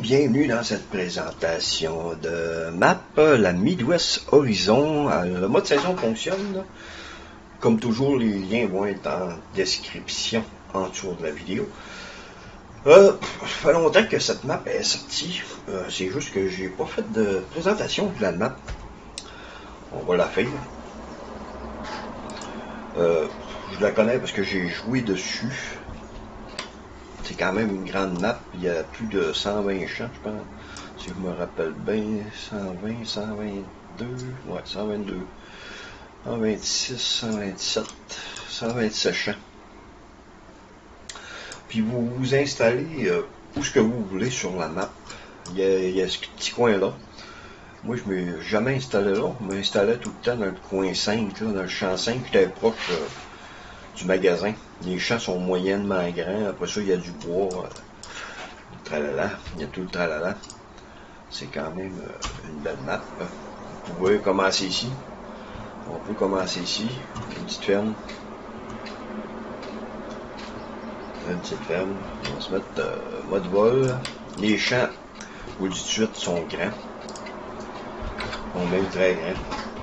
bienvenue dans cette présentation de map, la Midwest Horizon. Le mode saison fonctionne. Comme toujours, les liens vont être en description en dessous de la vidéo. Ça fait longtemps que cette map est sortie. C'est juste que j'ai pas fait de présentation de la map. On va la faire. Je la connais parce que j'ai joué dessus. C'est quand même une grande map. Il y a plus de 120 champs, je pense. Si je me rappelle bien, 120, 122, ouais, 122, 126, 127, 127 champs. Puis vous vous installez où ce que vous voulez sur la map. Il y a ce petit coin-là. Moi, je ne m'ai jamais installé là. Je m'installais tout le temps dans le coin 5, là, dans le champ 5. J'étais proche du magasin. Les champs sont moyennement grands. Après ça, il y a du bois. Tralala. Il y a tout le tralala. C'est quand même une belle map. Vous pouvez commencer ici. On peut commencer ici. Une petite ferme. Une petite ferme. On va se mettre mode vol. Les champs, je vous le dis tout de suite, sont grands. Sont même très grands.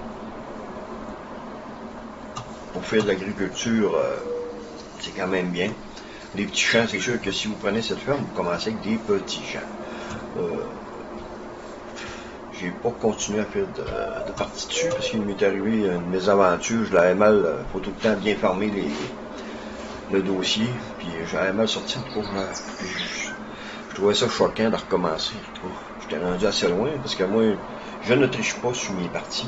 Pour faire de l'agriculture, c'est quand même bien. Les petits champs, c'est sûr que si vous prenez cette ferme, vous commencez avec des petits champs. J'ai pas continué à faire de partie dessus parce qu'il m'est arrivé une mésaventure. Je l'avais mal, faut tout le temps bien fermer le dossier, puis j'avais mal sorti. Je trouvais ça choquant de recommencer. J'étais rendu assez loin parce que moi, je ne triche pas sur mes parties.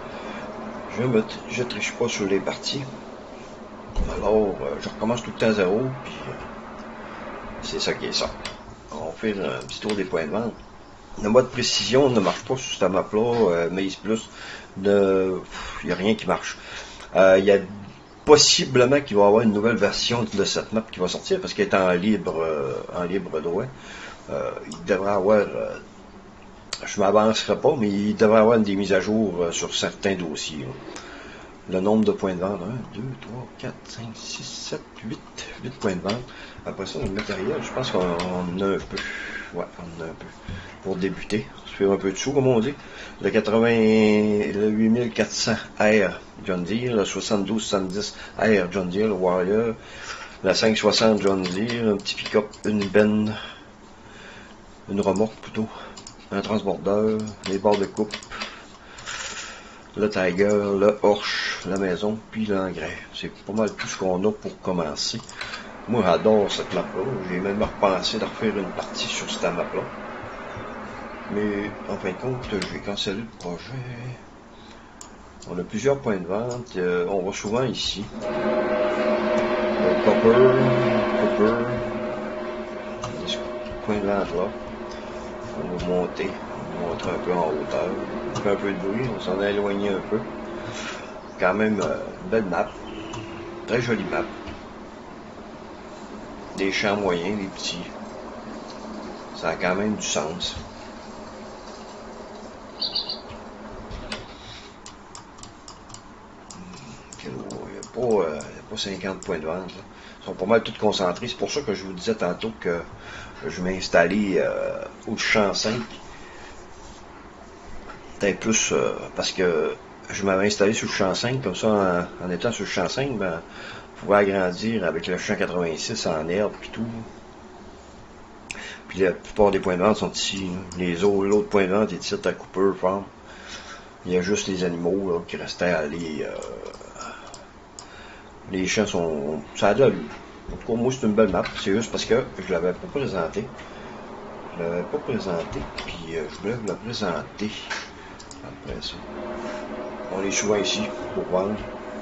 Je triche pas sur les parties. Alors, je recommence tout le temps à zéro, puis c'est ça qui est ça. On va faire un petit tour des points de vente. Le mode précision ne marche pas sur cette map-là, Maze Plus. Il n'y a rien qui marche. Il y a possiblement qu'il va y avoir une nouvelle version de cette map qui va sortir parce qu'elle est en libre droit. Il devrait avoir, je ne m'avancerai pas, mais il devrait avoir des mises à jour sur certains dossiers. Là. Le nombre de points de vente, 1, 2, 3, 4, 5, 6, 7, 8 points de vente. Après ça, le matériel, je pense qu'on en a un peu. Ouais, on en a un peu. Pour débuter, se faire un peu de sous, comme on dit. Le 8400 R John Deere, le 7270 R John Deere, le Warrior, la 560 John Deere, un petit pick-up, une benne, une remorque plutôt, un transbordeur, les barres de coupe, le Tiger, le Horsch, la maison, puis l'engrais. C'est pas mal tout ce qu'on a pour commencer. Moi, j'adore cette map-là. J'ai même repensé de refaire une partie sur cette map-là. Mais, en fin de compte, j'ai cancellé le projet. On a plusieurs points de vente. On va souvent ici. Copper. Ce point de vente-là. On va monter. On va monter un peu en hauteur. On fait un peu de bruit. On s'en a éloigné un peu. Quand même, une belle map. Très jolie map. Des champs moyens, des petits. Ça a quand même du sens. Il n'y a pas 50 points de vente. Là. Ils sont pas mal tous concentrés. C'est pour ça que je vous disais tantôt que je m'ai installé au champ 5. Peut-être plus parce que je m'avais installé sur le champ 5. Comme ça, en étant sur le champ 5, ben, je pouvais agrandir avec le champ 86 en herbe et tout. Puis la plupart des points de vente sont ici. L'autre point de vente est ici à Cooper Farm. Il y a juste les animaux là, qui restaient à aller. Les champs sont. Ça a de l'allure. En tout cas, moi, c'est une belle map. C'est juste parce que je l'avais pas présenté. Puis je voulais vous la présenter. Après ça. On est souvent ici pour vendre.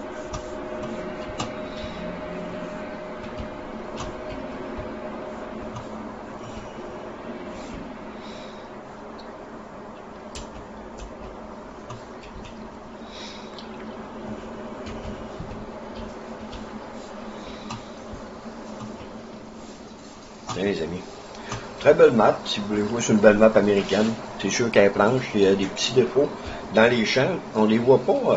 Bien, les amis. Très belle map, si vous voulez jouer sur une belle map américaine. C'est sûr qu'à la planche, il y a des petits défauts. Dans les champs, on les voit pas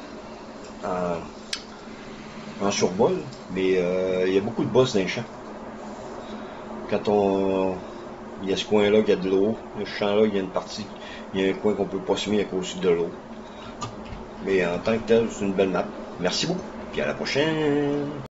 en survol, mais il y a beaucoup de boss dans les champs. Quand on Il y a ce coin-là qui a de l'eau. Le champ-là, il y a une partie, il y a un coin qu'on peut pas semer à cause de l'eau. Mais en tant que tel, c'est une belle map. Merci beaucoup. Puis à la prochaine.